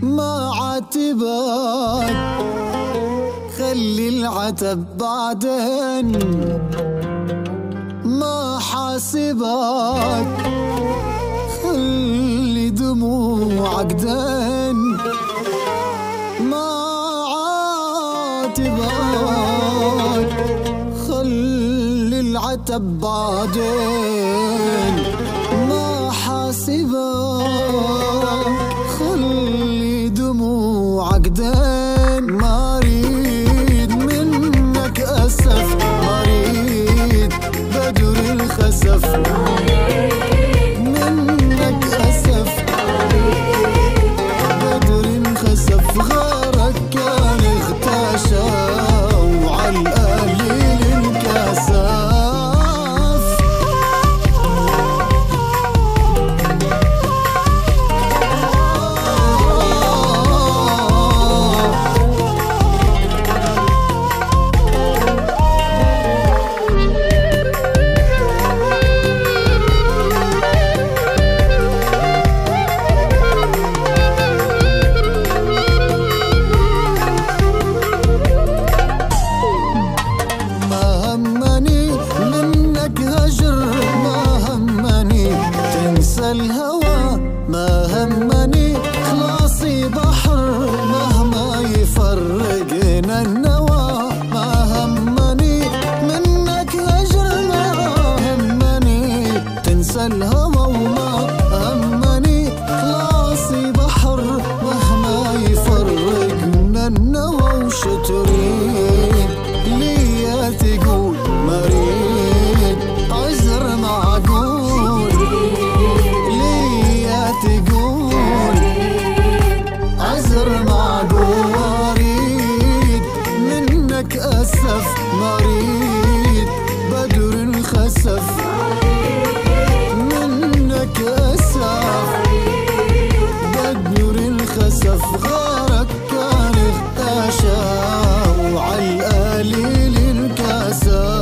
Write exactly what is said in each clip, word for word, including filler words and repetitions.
ما عاتبك، خلي العتب بعدين، ما حاسبك، خلي دموعك دين، ما عاتبك، خلي العتب بعدين، ما حاسبك، خلي دموعك دين. ما اريد منك اسف، ما اريد بدر الخسف، منك اسف بدر الخسف. غارك كان اغتاشى وعالقليل انكسف. الهوى ما همني، خلاصي بحر مهما يفرقنا النوى. ما همني منك هجر، ما همني تنسى الهوى، وما همني خلاصي بحر مهما يفرقنا النوى. وشو تريد ليا تقول؟ ما اريد عذر معقول، تقول عذر معقول. اريد منك اسف، ما اريد بدر الخسف، منك اسف بدر الخسف. غارك كان اغتاشى وعالقليل انكسف.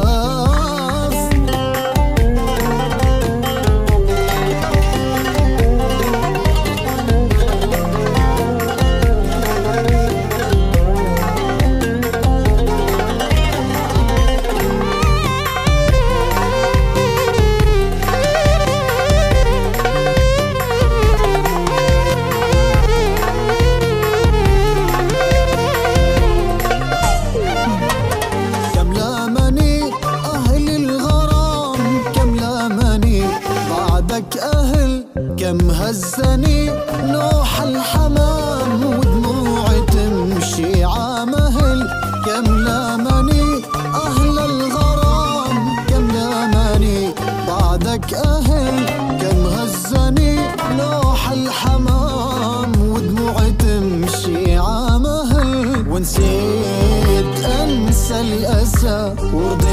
أهل كم هزني نوح الحمام، ودموعي تمشي عامهل. كم لامني أهل الغرام، كم لامني بعدك أهل. كم هزني نوح الحمام، ودموعي تمشي عامهل. ونسيت أنسى الأسى